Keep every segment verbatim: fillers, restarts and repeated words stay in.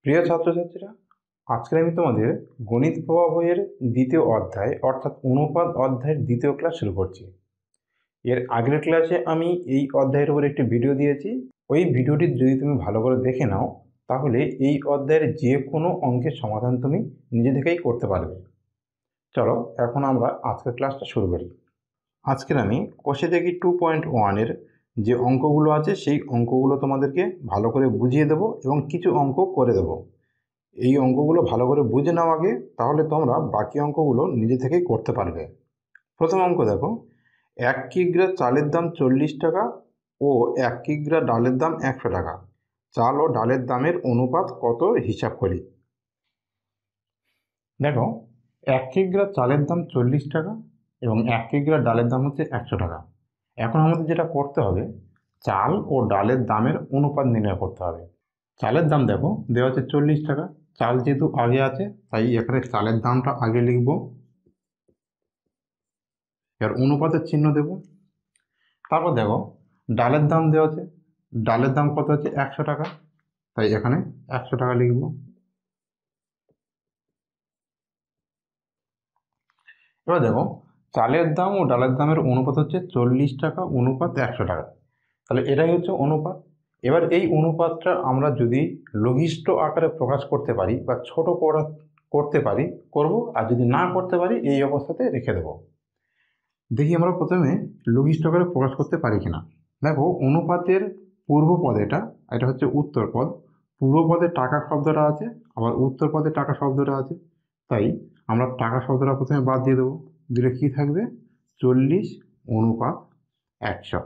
প্রিয় ছাত্রছাত্রীরা, আজকে আমি তোমাদের গণিত প্রবাহ বইয়ের দ্বিতীয় অধ্যায় অর্থাৎ অনুপাত অধ্যায়ের দ্বিতীয় ক্লাস শুরু করছি। এর আগের ক্লাসে আমি এই অধ্যায়ের উপর একটি ভিডিও দিয়েছি। ওই ভিডিওটি যদি তুমি ভালো করে দেখে নাও তাহলে এই অধ্যায়ের যে কোনো অঙ্কের সমাধান তুমি নিজে থেকেই করতে পারবে। চলো এখন আমরা আজকের ক্লাসটা শুরু করি। আজকের আমি কোষে দেখি টু পয়েন্ট ওয়ানের যে অঙ্কগুলো আছে সেই অঙ্কগুলো তোমাদেরকে ভালো করে বুঝিয়ে দেবো এবং কিছু অঙ্ক করে দেবো। এই অঙ্কগুলো ভালো করে বুঝে নাও আগে, তাহলে তোমরা বাকি অঙ্কগুলো নিজে থেকেই করতে পারবে। প্রথম অঙ্ক দেখো, এক কিগ্রা চালের দাম চল্লিশ টাকা ও এক কিগ্রা ডালের দাম একশো টাকা। চাল ও ডালের দামের অনুপাত কত হিসাব করি। দেখো, এক কিগ্রা চালের দাম চল্লিশ টাকা এবং এক কিগ্রা ডালের দাম হচ্ছে একশো টাকা। এখন আমাদের যেটা করতে হবে, চাল ও ডালের দামের অনুপাত নির্ণয় করতে হবে। চালের দাম দেখো দেওয়া আছে চল্লিশ টাকা, চাল যেহেতু আগে আছে তাই এখানে চালের দামটা আগে লিখব, এর অনুপাতের চিহ্ন দেব। তারপর দেখো ডালের দাম দেওয়া আছে, ডালের দাম কত আছে একশো টাকা, তাই এখানে একশো টাকা লিখব। এবার দেখো চালের দাম ও ডালের দামের অনুপাত হচ্ছে চল্লিশ টাকা অনুপাত একশো টাকা, তাহলে এটাই হচ্ছে অনুপাত। এবার এই অনুপাতটা আমরা যদি লঘিষ্ঠ আকারে প্রকাশ করতে পারি বা ছোট করা করতে পারি করব, আর যদি না করতে পারি এই অবস্থাতে রেখে দেব। দেখি আমরা প্রথমে লঘিষ্ঠ আকারে প্রকাশ করতে পারি কিনা। দেখো অনুপাতের পূর্ব পদ এটা এটা হচ্ছে উত্তর পদ, পূর্ব পদে টাকা শব্দটা আছে আবার উত্তর পদে টাকা শব্দটা আছে, তাই আমরা টাকা শব্দটা প্রথমে বাদ দিয়ে দেবো। দিলে কি থাকবে, চল্লিশ অনুপাত একশো।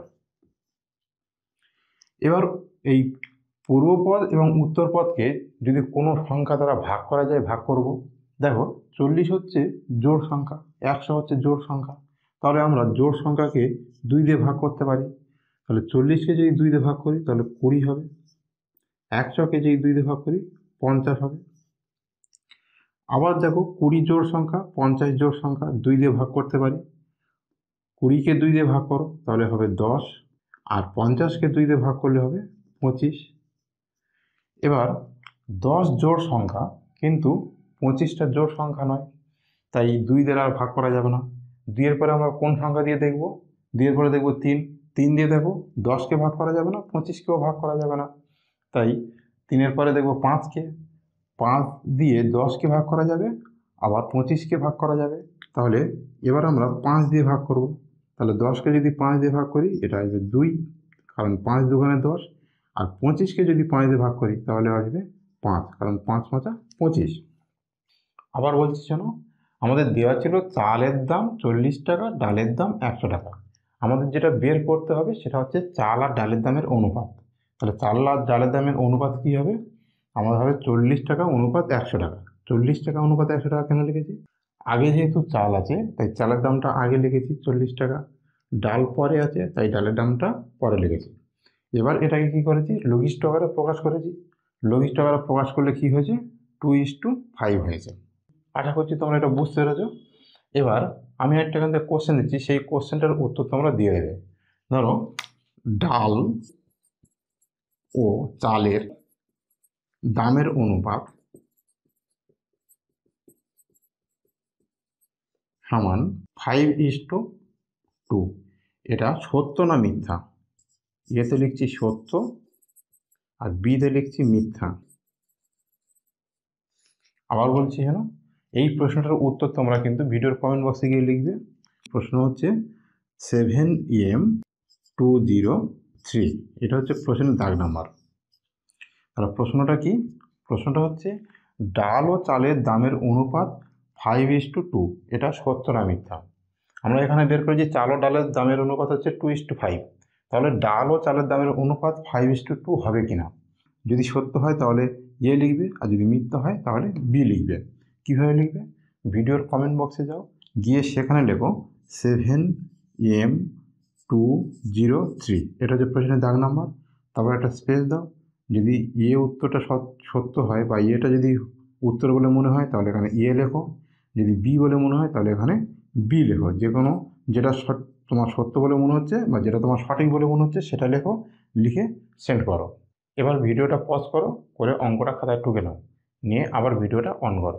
এবার এই পূর্বপদ এবং উত্তর পদকে যদি কোনো সংখ্যা দ্বারা ভাগ করা যায় ভাগ করব। দেখো চল্লিশ হচ্ছে জোড় সংখ্যা, একশো হচ্ছে জোড় সংখ্যা, তাহলে আমরা জোড় সংখ্যাকে দুই দিয়ে ভাগ করতে পারি। তাহলে চল্লিশকে যদি দুই দিয়ে ভাগ করি তাহলে কুড়ি হবে, একশোকে যদি দুই দিয়ে ভাগ করি পঞ্চাশ হবে। আবার দেখো কুড়ি জোড় সংখ্যা, পঞ্চাশ জোড় সংখ্যা, দুই দিয়ে ভাগ করতে পারি। কুড়িকে দুই দিয়ে ভাগ করো তাহলে হবে দশ, আর পঞ্চাশকে দুই দিয়ে ভাগ করলে হবে পঁচিশ। এবার দশ জোড় সংখ্যা কিন্তু পঁচিশটা জোড় সংখ্যা নয়, তাই দুই দ্বারা আর ভাগ করা যাবে না। দুইয়ের পরে আমরা কোন সংখ্যা দিয়ে দেখব, দুইয়ের পরে দেখব তিন, তিন দিয়ে দেখো দশকে ভাগ করা যাবে না, পঁচিশকেও ভাগ করা যাবে না, তাই তিনের পরে দেখব পাঁচকে, পাঁচ দিয়ে দশকে ভাগ করা যাবে আবার পঁচিশকে ভাগ করা যাবে। তাহলে এবার আমরা পাঁচ দিয়ে ভাগ করব, তাহলে দশকে যদি পাঁচ দিয়ে ভাগ করি এটা আসবে দুই, কারণ পাঁচ দুগুণে দশ, আর পঁচিশকে যদি পাঁচ দিয়ে ভাগ করি তাহলে আসবে পাঁচ, কারণ পাঁচ পাঁচা পঁচিশ। আবার বলছি শোনো, আমাদের দেওয়া ছিল চালের দাম চল্লিশ টাকা, ডালের দাম একশো টাকা। আমাদের যেটা বের করতে হবে সেটা হচ্ছে চাল আর ডালের দামের অনুপাত। তাহলে চাল আর ডালের দামের অনুপাত কী হবে, আমাদের হবে চল্লিশ টাকা অনুপাত একশো টাকা। চল্লিশ টাকা অনুপাত একশো টাকা কেন লিখেছি, আগে যেহেতু চাল আছে তাই চালের দামটা আগে লিখেছি চল্লিশ টাকা, ডাল পরে আছে তাই ডালের দামটা পরে লিখেছি। এবার এটাকে কি করেছি, লঘিষ্ঠ আকারে প্রকাশ করেছি। লঘিষ্ঠ আকারে প্রকাশ করলে কি হয়েছে, টু ইস টু ফাইভ হয়েছে। আশা করছি তোমরা এটা বুঝতে পেরেছো। এবার আমি একটা এখান থেকে কোশ্চেন দিচ্ছি, সেই কোশ্চেনটার উত্তর তোমরা দিয়ে দেবে। ধরো ডাল ও চালের দামের অনুপাত সমান ফাইভ ইস টু টু। এটা সত্য না মিথ্যা, এতে লিখছি সত্য আর বিতে লিখছি মিথ্যা। আবার বলছি যেন এই প্রশ্নটার উত্তর তোমরা কিন্তু ভিডিওর কমেন্ট বক্সে গিয়ে লিখবে। প্রশ্ন হচ্ছে seven M two zero three, এটা হচ্ছে প্রশ্নের দাগ নাম্বার। তাহলে প্রশ্নটা কি, প্রশ্নটা হচ্ছে ডাল ও চালের দামের অনুপাত ফাইভ ইস টু টু, এটা সত্য না মিথ্যা। আমরা এখানে বের করি যে চাল ও ডালের দামের অনুপাত হচ্ছে টু ইস টু ফাইভ, তাহলে ডাল ও চালের দামের অনুপাত ফাইভ ইস টু টু হবে কিনা। যদি সত্য হয় তাহলে এ লিখবে, আর যদি মিথ্যা হয় তাহলে বি লিখবে। কীভাবে লিখবে, ভিডিওর কমেন্ট বক্সে যাও, গিয়ে সেখানে লেখো seven M two zero three, এটা হচ্ছে প্রশ্নের দাগ নাম্বার। তারপর একটা স্পেস দাও, যদি এ উত্তরটা সত্য হয় বা এটা যদি উত্তর বলে মনে হয় তাহলে এখানে এ লেখো, যদি বি বলে মনে হয় তাহলে এখানে বি লেখো। যে কোনো যেটা তোমার সত্য বলে মনে হচ্ছে বা যেটা তোমার সঠিক বলে মনে হচ্ছে সেটা লেখো, লিখে সেন্ড করো। এবার ভিডিওটা পজ করো, করে অঙ্কটা খাতায় টুকে নাও। নিয়ে আবার ভিডিওটা অন করো।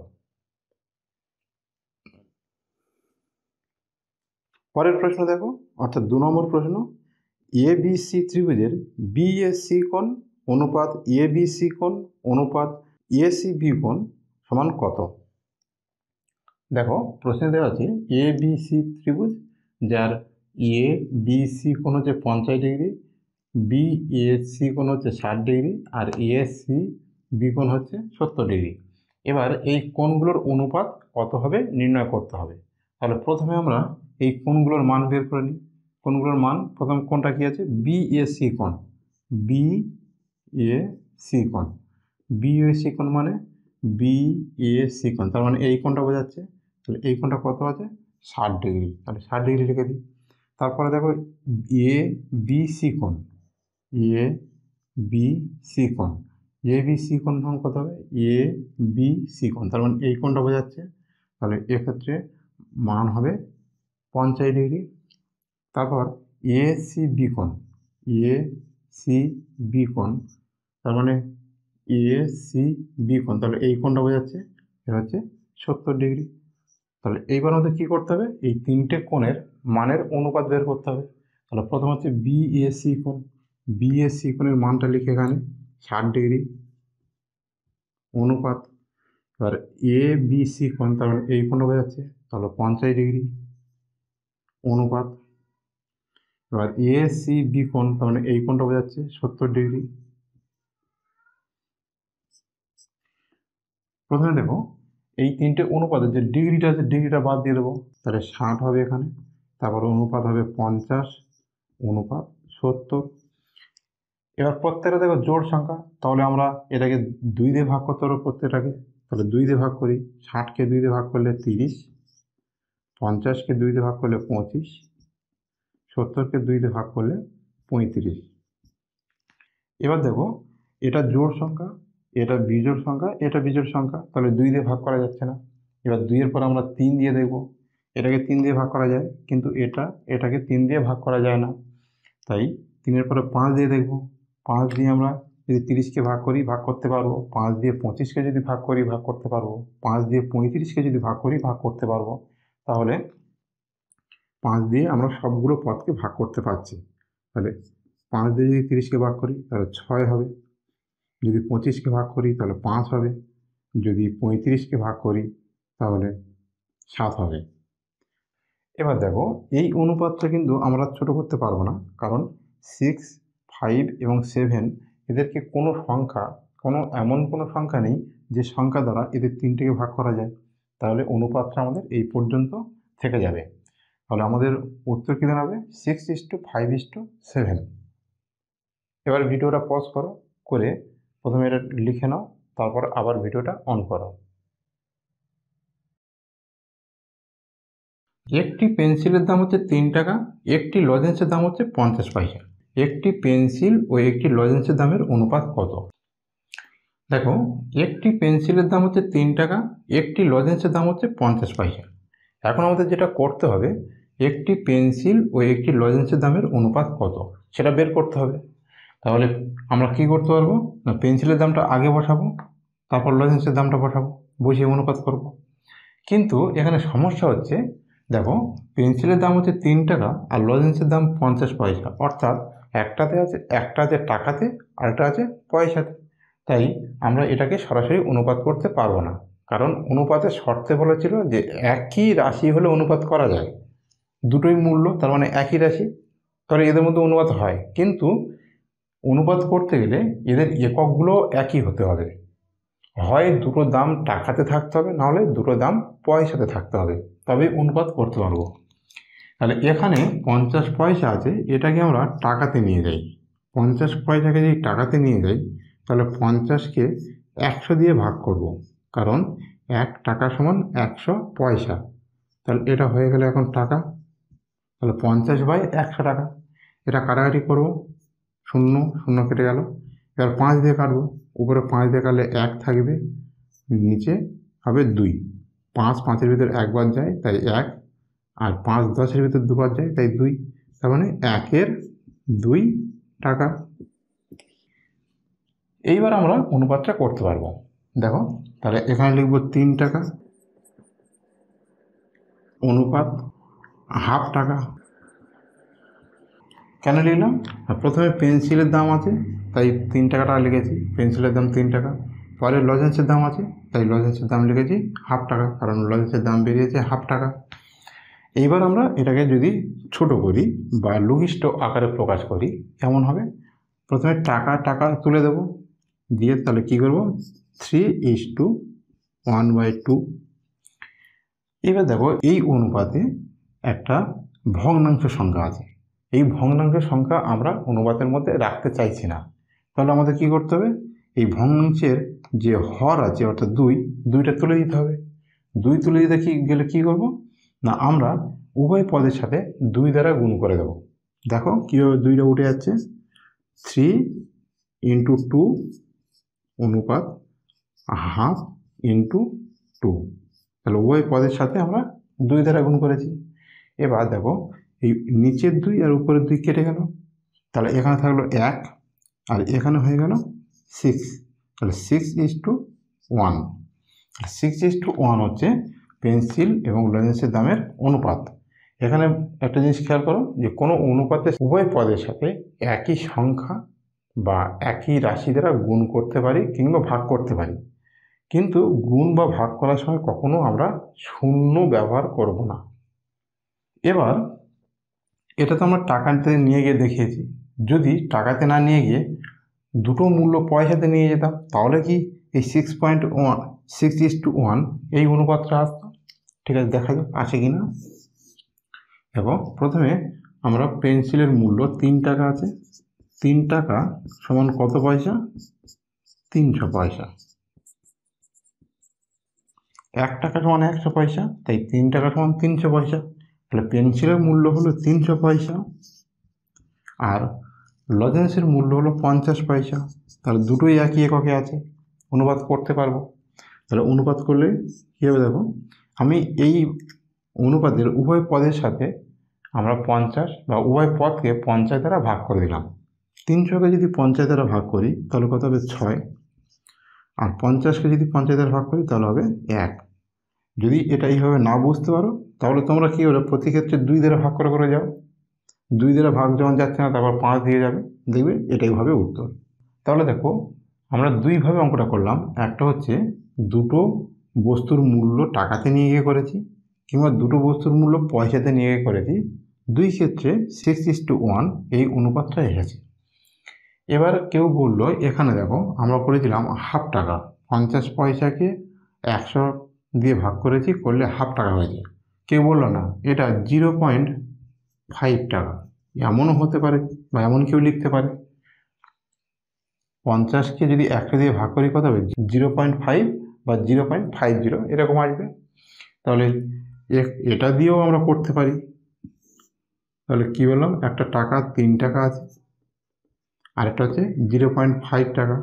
পরের প্রশ্ন দেখো, অর্থাৎ দু নম্বর প্রশ্ন, এ বি সি ত্রিভুজের বি এ সি কোণ অনুপাত এ বি সি কোণ অনুপাত এ সি বি কোণ সমান কত? দেখো প্রশ্নে দেওয়া আছে এ বি সি ত্রিভুজ, যার এ বি সি কোণ হচ্ছে পঞ্চাশ ডিগ্রি, বি এ সি কোণ হচ্ছে ষাট ডিগ্রি, আর এ সি বি কোণ হচ্ছে সত্তর ডিগ্রি। এবার এই কোণগুলোর অনুপাত কত হবে নির্ণয় করতে হবে। তাহলে প্রথমে আমরা এই কোণগুলোর মান বের করে নিই। কোণগুলোর মান, প্রথম কোণটা কি আছে? বি এ সি কোণ। বি এ সি কোণ, বি এ সি কোণ মানে বি এ সি কোণ, তার মানে এই কোণটা বোঝাচ্ছে। তাহলে এই কোণটা কত আছে? ষাট ডিগ্রি। তাহলে ষাট ডিগ্রি লিখে দিই। তারপরে দেখো এ বি সি কোণ, এ বি সি কোণ, এ বি সি কোণ সমান কত হবে? এ বি সি কোণ, তার মানে এই কোণটা বোঝাচ্ছে। তাহলে এক্ষেত্রে মান হবে পঞ্চাশ ডিগ্রি। তারপর এ সি বি কোণ, এ সি বি কোণ, তার মানে এ সি বি কোণ, তাহলে এই কোণটা বোঝাচ্ছে, এটা হচ্ছে সত্তর ডিগ্রি। তাহলে এইবার আমাদের কী করতে হবে? এই তিনটে কোণের মানের অনুপাত বের করতে হবে। তাহলে প্রথম হচ্ছে বি এ সি কোণ, বি এ সি কোণের মানটা লিখে এখানে ষাট ডিগ্রি অনুপাত, এবার এ বি সি কোণ, তার মানে এই কোণটা বোঝাচ্ছে, তাহলে পঞ্চাশ ডিগ্রি অনুপাত, এবার এ সি বি কোণ, তার মানে এই কোণটা বোঝাচ্ছে সত্তর ডিগ্রি। প্রথমে দেখো এই তিনটে অনুপাতের যে ডিগ্রিটা আছে ডিগ্রিটা বাদ দিয়ে দেবো, তাহলে ষাট হবে এখানে, তারপর অনুপাত হবে পঞ্চাশ অনুপাত সত্তর। এবার প্রত্যেকটা দেখো জোড় সংখ্যা, তাহলে আমরা এটাকে দুই দিয়ে ভাগ করতে পারবো প্রত্যেকটাকে। তাহলে দুই দিয়ে ভাগ করি, ষাটকে দুই দিয়ে ভাগ করলে তিরিশ, পঞ্চাশকে দুই দিয়ে ভাগ করলে পঁচিশ, সত্তরকে দুই দিয়ে ভাগ করলে পঁয়ত্রিশ। এবার দেখো এটা জোড় সংখ্যা, এটা বিজোড় সংখ্যা, এটা বিজোড় সংখ্যা, তাহলে দুই দিয়ে ভাগ করা যাচ্ছে না। এবার দুইয়ের পর আমরা তিন দিয়ে দেখব, এটাকে তিন দিয়ে ভাগ করা যায়, কিন্তু এটা এটাকে তিন দিয়ে ভাগ করা যায় না। তাই তিনের পরে পাঁচ দিয়ে দেখব, পাঁচ দিয়ে আমরা যদি তিরিশকে ভাগ করি ভাগ করতে পারবো, পাঁচ দিয়ে পঁচিশকে যদি ভাগ করি ভাগ করতে পারবো, পাঁচ দিয়ে পঁয়ত্রিশকে যদি ভাগ করি ভাগ করতে পারবো। তাহলে পাঁচ দিয়ে আমরা সবগুলো পদকে ভাগ করতে পারছি। তাহলে পাঁচ দিয়ে যদি তিরিশকে ভাগ করি তাহলে ছয় হবে, যদি পঁচিশকে ভাগ করি তাহলে পাঁচ হবে, যদি পঁয়ত্রিশকে ভাগ করি তাহলে সাত হবে। এবার দেখো এই অনুপাতটা কিন্তু আমরা ছোট করতে পারবো না, কারণ সিক্স ফাইভ এবং সেভেন এদেরকে কোনো সংখ্যা, কোনো এমন কোনো সংখ্যা নেই যে সংখ্যা দ্বারা এদের তিনটেকে ভাগ করা যায়। তাহলে অনুপাতটা আমাদের এই পর্যন্ত থেকে যাবে। তাহলে আমাদের উত্তর কী দাঁড়াবে? Six is to five is to seven. এবার ভিডিওটা পজ করো, করে প্রথমে এটা লিখে নাও, তারপর আবার ভিডিওটা অন করো। একটি পেন্সিলের দাম হচ্ছে তিন টাকা, একটি লজেন্সের দাম হচ্ছে পঞ্চাশ পয়সা। একটি পেন্সিল ও একটি লজেন্সের দামের অনুপাত কত? দেখো একটি পেন্সিলের দাম হচ্ছে তিন টাকা, একটি লজেন্সের দাম হচ্ছে পঞ্চাশ পয়সা। এখন আমাদের যেটা করতে হবে, একটি পেন্সিল ও একটি লজেন্সের দামের অনুপাত কত সেটা বের করতে হবে। তাহলে আমরা কি করতে পারবো না, পেন্সিলের দামটা আগে বসাবো, তারপর লজেন্সের দামটা বসাবো, বসিয়ে অনুপাত করব। কিন্তু এখানে সমস্যা হচ্ছে, দেখো পেন্সিলের দাম হচ্ছে তিন টাকা আর লজেন্সের দাম পঞ্চাশ পয়সা, অর্থাৎ একটাতে আছে একটা আছে টাকাতে আর একটা আছে পয়সাতে। তাই আমরা এটাকে সরাসরি অনুপাত করতে পারবো না, কারণ অনুপাতের শর্তে বলেছিল যে একই রাশি হলে অনুপাত করা যায়, দুটোই মূল্য তার মানে একই রাশি, তাহলে এদের মধ্যে অনুপাত হয়। কিন্তু অনুপাত করতে গেলে এদের এককগুলো একই হতে হবে, হয় দুটো দাম টাকাতে থাকতে হবে, নাহলে দুটো দাম পয়সাতে থাকতে হবে, তবে অনুপাত করতে পারবো। তাহলে এখানে পঞ্চাশ পয়সা আছে, এটাকে আমরা টাকাতে নিয়ে যাই। পঞ্চাশ পয়সাকে যদি টাকাতে নিয়ে যাই তাহলে পঞ্চাশকে একশো দিয়ে ভাগ করব, কারণ এক টাকা সমান একশো পয়সা। তাহলে এটা হয়ে গেলে এখন টাকা, তাহলে পঞ্চাশ বাই একশো টাকা। এটা কাটাকাটি করব, শূন্য শূন্য কেটে গেল। এবার পাঁচ দিয়ে কাটবো, উপরে পাঁচ দিয়ে কাটলে এক থাকবে, নিচে হবে দুই। পাঁচ পাঁচের ভিতর একবার যায় তাই এক, আর পাঁচ দশের ভিতর দুবার যায় তাই দুই, তার মানে একের দুই টাকা। এইবার আমরা অনুপাতটা করতে পারবো। দেখো তাহলে এখানে লিখব তিন টাকা অনুপাত হাফ টাকা। কেন লিখলাম? প্রথমে পেন্সিলের দাম আছে তাই তিন টাকা টাকা লিখেছি, পেন্সিলের দাম তিন টাকা। পরে লজেন্সের দাম আছে তাই লজেন্সের দাম লিখেছি হাফ টাকা, কারণ লজেন্সের দাম বেরিয়েছে হাফ টাকা। এইবার আমরা এটাকে যদি ছোট করি বা লঘিষ্ঠ আকারে প্রকাশ করি কেমন হবে? প্রথমে টাকা টাকা তুলে দেব, দিয়ে তাহলে কী করব, three is to one by two. এবার দেখো এই অনুপাতে একটা ভগ্নাংশ সংখ্যা আছে, এই ভগ্নাংশ সংখ্যা আমরা অনুপাতের মধ্যে রাখতে চাইছি না। তাহলে আমাদের কি করতে হবে, এই ভগ্নাংশের যে হর আছে অর্থাৎ দুই, দুইটা তুলে দিতে হবে। দুই তুলে দিতে কি গেলে কী করব না, আমরা উভয় পদের সাথে দুই দ্বারা গুণ করে দেব। দেখো কীভাবে দুইটা উঠে যাচ্ছে, থ্রি ইন্টু টু অনুপাত হাফ ইন্টু টু। তাহলে উভয় পদের সাথে আমরা দুই দ্বারা গুণ করেছি। এবার দেখো এই নিচের দুই আর উপরের দুই কেটে গেল, তাহলে এখানে থাকলো এক আর এখানে হয়ে গেল সিক্স। তাহলে six is to one. Six is to one হচ্ছে পেন্সিল এবং লজেন্সের দামের অনুপাত। এখানে একটা জিনিস খেয়াল করো যে কোনো অনুপাতে উভয় পদের সাথে একই সংখ্যা বা একই রাশি দ্বারা গুণ করতে পারি কিংবা ভাগ করতে পারি, কিন্তু গুণ বা ভাগ করার সময় কখনো আমরা শূন্য ব্যবহার করব না। এবার এটা তো আমরা টাকাতে নিয়ে গিয়ে দেখিয়েছি, যদি টাকাতে না নিয়ে গিয়ে দুটো মূল্য পয়সাতে নিয়ে যেতাম তাহলে কি এই six point one six is to one এই অনুপাতটা আসতো? ঠিক আছে, দেখা যাক আছে কি না। এবং প্রথমে আমরা পেন্সিলের মূল্য তিন টাকা আছে, তিন টাকা সমান কত পয়সা? তিনশো পয়সা। এক টাকা সমান একশো পয়সা, তাই তিন টাকা সমান তিনশো পয়সা। তাহলে পেন্সিলের মূল্য হলো তিনশো পয়সা আর লজেন্সের মূল্য হলো পঞ্চাশ পয়সা। তাহলে দুটোই একই এককে আছে, অনুপাত করতে পারবো। তাহলে অনুপাত করলে কী হবে দেখো, আমি এই অনুপাতের উভয় পদের সাথে আমরা পঞ্চাশ বা উভয় পদকে পঞ্চাশ দ্বারা ভাগ করে দিলাম। তিনশোকে যদি পঞ্চাশ দ্বারা ভাগ করি তাহলে কত হবে? ছয়। আর পঞ্চাশকে যদি পঞ্চাশ দ্বারা ভাগ করি তাহলে হবে এক। যদি এটা এইভাবে না বুঝতে পারো তাহলে তোমরা কী হলো, প্রতি ক্ষেত্রে দুই দ্বারা ভাগ করে করে যাও। দুই দ্বারা ভাগ যখন যাচ্ছে না তারপর পাঁচ দিয়ে যাবে, দেখবে এটাই হবে উত্তর। তাহলে দেখো আমরা দুইভাবে অঙ্কটা করলাম, একটা হচ্ছে দুটো বস্তুর মূল্য টাকাতে নিয়ে গিয়ে করেছি কিংবা দুটো বস্তুর মূল্য পয়সাতে নিয়ে গিয়ে করেছি। দুই ক্ষেত্রে সিক্স ইস টু ওয়ান এই অনুপাতটা এসেছে। এবার কেউ বললো এখানে দেখো আমরা করেছিলাম হাফ টাকা, পঞ্চাশ পয়সাকে একশো দিয়ে ভাগ করেছি, করলে হাফ টাকা হয়েছে। কেউ বললো না এটা জিরো পয়েন্ট ফাইভ টাকা, এমনও হতে পারে বা এমন কেউ লিখতে পারে। পঞ্চাশকে যদি একশো দিয়ে ভাগ করি কত হবে? জিরো পয়েন্ট ফাইভ বা জিরো পয়েন্ট ফাইভ জিরো এরকম আসবে। তাহলে এটা দিয়েও আমরা করতে পারি। তাহলে কী বললাম, একটা টাকা তিন টাকা আছে আরেকটা হচ্ছে জিরো পয়েন্ট ফাইভ টাকা।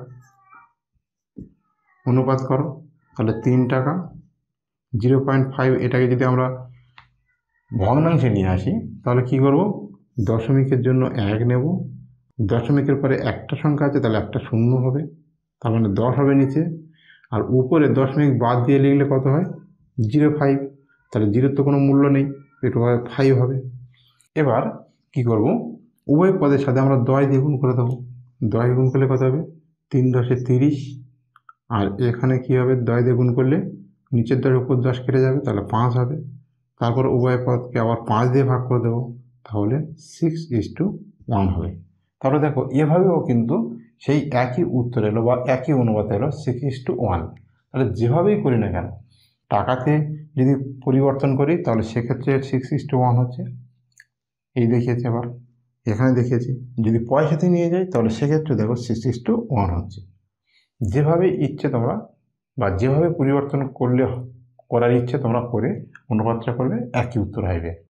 অনুপাত করো, তাহলে তিন টাকা জিরো পয়েন্ট ফাইভ এটাকে যদি আমরা ভগ্নাংশে নিয়ে আসি তাহলে কি করব, দশমিকের জন্য এক নেব, দশমিকের পরে একটা সংখ্যা আছে তাহলে একটা শূন্য হবে, তার মানে দশ হবে নিচে, আর উপরে দশমিক বাদ দিয়ে লিখলে কত হয়? Zero five. তাহলে জিরোর তো কোনো মূল্য নেই, একটু ফাইভ হবে। এবার কি করব, উভয় পদের সাথে আমরা দশ দিয়ে গুণ করে দেবো। দশ গুণ করলে কত হবে? তিন দশে তিরিশ। আর এখানে কি হবে, দশ দিয়ে গুণ করলে নিচের দশ উপর দশ কেটে যাবে, তাহলে পাঁচ হবে। তারপর উভয় পদকে আবার পাঁচ দিয়ে ভাগ করে দেবো, তাহলে সিক্স ইস টু ওয়ান হবে। তাহলে দেখো এভাবেও কিন্তু সেই একই উত্তর এলো বা একই অনুপাত এলো সিক্স ইস টু ওয়ান। তাহলে যেভাবেই করি না কেন, টাকাতে যদি পরিবর্তন করি তাহলে সেক্ষেত্রে সিক্স ইস টু ওয়ান হচ্ছে, এই দেখিয়েছে। আবার এখানে দেখিয়েছি যদি পয়সাতে নিয়ে যাই তাহলে সেক্ষেত্রে দেখো সিক্স ইস টু ওয়ান হচ্ছে। যেভাবে ইচ্ছে তোমরা বা যেভাবে পরিবর্তন করলে করার ইচ্ছে তোমরা করে অনুপাতটা করবে, একই উত্তর আসবে।